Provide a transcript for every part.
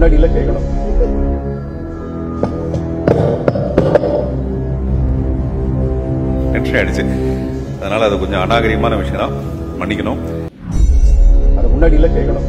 முன்னாடில கேட்கணும். என்ட்ரி ஆயிடுச்சு. அதனால அது கொஞ்சம் அநாகரிகமான விஷயம் தான், மன்னிக்கணும். அது முன்னாடில கேட்கணும்.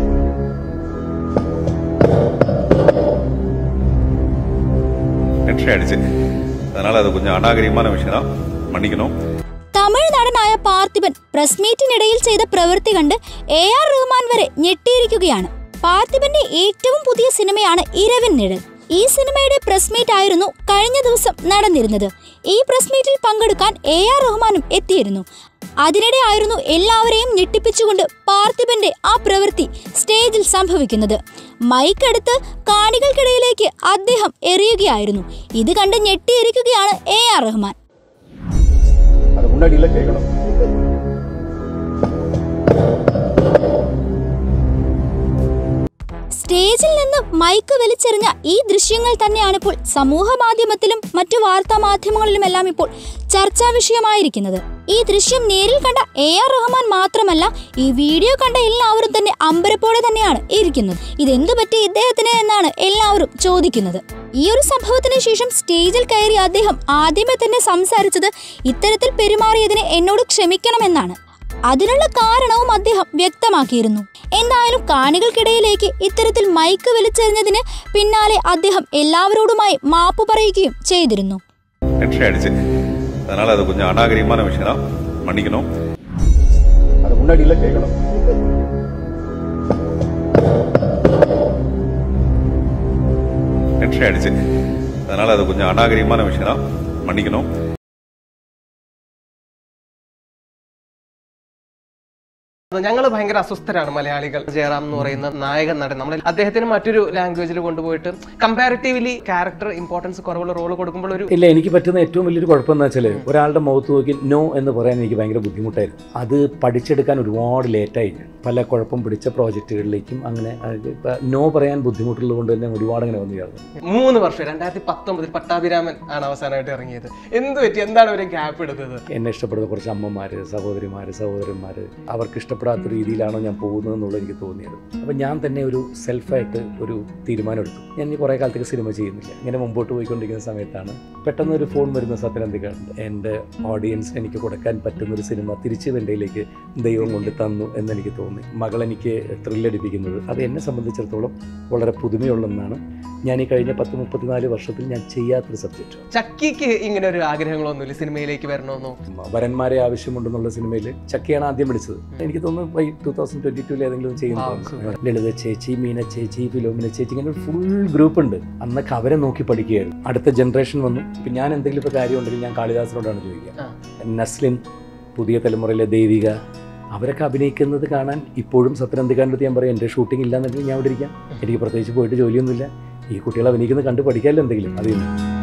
என்ட்ரி ஆயிடுச்சு. அதனால அது கொஞ்சம் அநாகரிகமான விஷயம் தான், മன்னிക്കണം. തമിഴ് നടനായ പാർത്ഥിപൻ പ്രസ് മീറ്റിനിടയിൽ ചെയ്ത പ്രവൃത്തി കണ്ട് AR റഹ്മാൻ വരെ ഞെട്ടിയിരിക്കുകയാണ്. പാർത്ഥിപന്റെ ഏറ്റവും പുതിയ സിനിമയാണ് ഇരവിൻ നിഴൽ. ഈ സിനിമയുടെ പ്രസ് മീറ്റ് ആയിരുന്നു കഴിഞ്ഞ ദിവസം നടന്നിരുന്നത്. ഈ പ്രസ് മീറ്റിൽ പങ്കെടുക്കാൻ AR റഹ്മാനും എത്തിയിരുന്നു. അതിനിടെ ആയിരുന്നു എല്ലാവരെയും ഞെട്ടിപ്പിച്ചുകൊണ്ട് പാർത്ഥിപന്റെ ആ പ്രവൃത്തി സ്റ്റേജിൽ സംഭവിക്കുന്നത്. മൈക്ക് എടുത്ത് കാണികൾക്കിടയിലേക്ക് അദ്ദേഹം എറിയുകയായിരുന്നു. ഇത് കണ്ട് ഞെട്ടിയിരിക്കുകയാണ് AR റഹ്മാൻ. முன்னாடில கேட்கணும். സ്റ്റേജിൽ നിന്ന് മൈക്ക് വലിച്ചെറിഞ്ഞ ഈ ദൃശ്യങ്ങൾ തന്നെയാണ് ഇപ്പോൾ സമൂഹ മാധ്യമത്തിലും മറ്റു വാർത്താ മാധ്യമങ്ങളിലുമെല്ലാം ഇപ്പോൾ ചർച്ചാ വിഷയമായിരിക്കുന്നത്. ഈ ദൃശ്യം നേരിൽ കണ്ട AR റഹ്മാൻ മാത്രമല്ല, ഈ വീഡിയോ കണ്ട എല്ലാവരും തന്നെ അമ്പരപ്പോടെ തന്നെയാണ് ഇരിക്കുന്നത്. ഇതെന്തു പറ്റി ഇദ്ദേഹത്തിന് എന്നാണ് എല്ലാവരും ചോദിക്കുന്നത്. ഈ ഒരു സംഭവത്തിന് ശേഷം സ്റ്റേജിൽ കയറി അദ്ദേഹം ആദ്യമേ തന്നെ സംസാരിച്ചത് ഇത്തരത്തിൽ പെരുമാറിയതിന് എന്നോട് ക്ഷമിക്കണമെന്നാണ്. അതിനുള്ള കാരണവും അദ്ദേഹം വ്യക്തമാക്കിയിരുന്നു. എന്തായാലും കാണികൾക്കിടയിലേക്ക് ഇത്തരത്തിൽ മൈക്ക് വലിച്ചെറിഞ്ഞതിന് പിന്നാലെ അദ്ദേഹം എല്ലാവരോടുമായി മാപ്പ് പറയുകയും ചെയ്തിരുന്നു. அதனால அது கொஞ்சம் அநாகரிகமான விஷயம் தான், மன்னிக்கணும். அது முன்னாடில கேட்கணும். என்ட்ரி ஆயிடுச்சு. அதனால அது கொஞ்சம் அநாகரிகமான விஷயம் தான், மன்னிக்கணும். ഞങ്ങൾ ഭയങ്കര അസ്വസ്ഥരാണ് മലയാളികൾ. ജയറാം എന്ന് പറയുന്ന നായകൻ നടൻ നമ്മൾ അദ്ദേഹത്തിന് മറ്റൊരു ലാംഗ്വേജിൽ കൊണ്ടുപോയിട്ട് കമ്പാരിറ്റീവ്ലി ക്യാരക്ടർ ഇമ്പോർട്ടൻസ് കുറവുള്ള റോൾ കൊടുക്കുമ്പോൾ ഒരു ഇല്ല, എനിക്ക് പറ്റുന്ന ഏറ്റവും വലിയൊരു കുഴപ്പമെന്ന് വെച്ചാൽ ഒരാളുടെ മുഖത്ത് നോക്കി നോ എന്ന് പറയാൻ എനിക്ക് ഭയങ്കര ബുദ്ധിമുട്ടായിരുന്നു. അത് പഠിച്ചെടുക്കാൻ ഒരുപാട് ലേറ്റായി. പല കുഴപ്പം പിടിച്ച പ്രോജക്റ്റുകളിലേക്കും അങ്ങനെ നോ പറയാൻ ബുദ്ധിമുട്ടുള്ളത് കൊണ്ട് തന്നെ ഒരുപാട് അങ്ങനെ വന്നു ചേർന്നു. 3 വർഷം 2019 പട്ടാഭിരാമൻ ആണ് അവസാനമായിട്ട് ഇറങ്ങിയത്. എന്ത് പറ്റി, എന്താണ് ഒരു ഗ്യാപ്പ് എടുത്തത്? എന്നെ ഇഷ്ടപ്പെടുന്ന കുറച്ച് അമ്മമാര്, സഹോദരന്മാര് അവർക്ക് ഇഷ്ടപ്പെടാത്ത രീതിയിലാണോ ഞാൻ പോകുന്നതെന്നുള്ളത് എനിക്ക് തോന്നിയത്. അപ്പം ഞാൻ തന്നെ ഒരു സെൽഫായിട്ട് ഒരു തീരുമാനമെടുത്തു. ഞാൻ ഇനി കുറേ കാലത്തേക്ക് സിനിമ ചെയ്യുന്നില്ല. ഇങ്ങനെ മുമ്പോട്ട് പോയിക്കൊണ്ടിരിക്കുന്ന സമയത്താണ് പെട്ടെന്ന് ഒരു ഫോൺ വരുന്ന സത്യനന്ദിക്കാണ്ട് എൻ്റെ ഓഡിയൻസിന് എനിക്ക് കൊടുക്കാൻ പറ്റുന്നൊരു സിനിമ തിരിച്ച് വെണ്ടയിലേക്ക് ദൈവം കൊണ്ട് തന്നു എന്നെനിക്ക് തോന്നി. മകൾ എനിക്ക് ത്രില്ലടിപ്പിക്കുന്നത് അത് എന്നെ സംബന്ധിച്ചിടത്തോളം വളരെ പുതുമയുള്ളതെന്നാണ്. ഞാൻ ഈ കഴിഞ്ഞ 10-34 വർഷത്തിൽ ഞാൻ ചെയ്യാത്തൊരു സബ്ജക്റ്റ്. ചക്കിക്ക് ഇങ്ങനെ ഒരു ആഗ്രഹങ്ങളൊന്നുമില്ല സിനിമയിലേക്ക് വരണമെന്നോ? വരന്മാരെ ആവശ്യമുണ്ടെന്നുള്ള സിനിമയിൽ ചക്കിയാണ് ആദ്യം വിളിച്ചത്. എനിക്ക് തോന്നുന്നു 2022 ഏതെങ്കിലും ചെയ്യുന്നു. ലളിത ചേച്ചി, മീന ചേച്ചി, ഫിലോമിന ചേച്ചി, ഇങ്ങനെ ഒരു ഫുൾ ഗ്രൂപ്പ് ഉണ്ട്. അന്നൊക്കെ അവരെ നോക്കി പഠിക്കുകയായിരുന്നു. അടുത്ത ജനറേഷൻ വന്നു. ഇപ്പം ഞാൻ എന്തെങ്കിലും ഇപ്പോൾ കാര്യം ഉണ്ടെങ്കിൽ ഞാൻ കാളിദാസിനോടാണ് ചോദിക്കുക. നസ്ലിൻ, പുതിയ തലമുറയിലെ ദേവിക, അവരൊക്കെ അഭിനയിക്കുന്നത് കാണാൻ ഇപ്പോഴും സത്യനന്ദിക്കാൻ്റെ അടുത്ത് ഞാൻ പറയും എൻ്റെ ഷൂട്ടിംഗ് ഇല്ലാന്നുണ്ടെങ്കിൽ ഞാൻ അവിടെ ഇരിക്കാം. എനിക്ക് പ്രത്യേകിച്ച് പോയിട്ട് ജോലിയൊന്നുമില്ല. ഈ കുട്ടികൾ അഭിനയിക്കുന്നത് കണ്ട് പഠിക്കാമല്ലോ എന്തെങ്കിലും. അതിൽ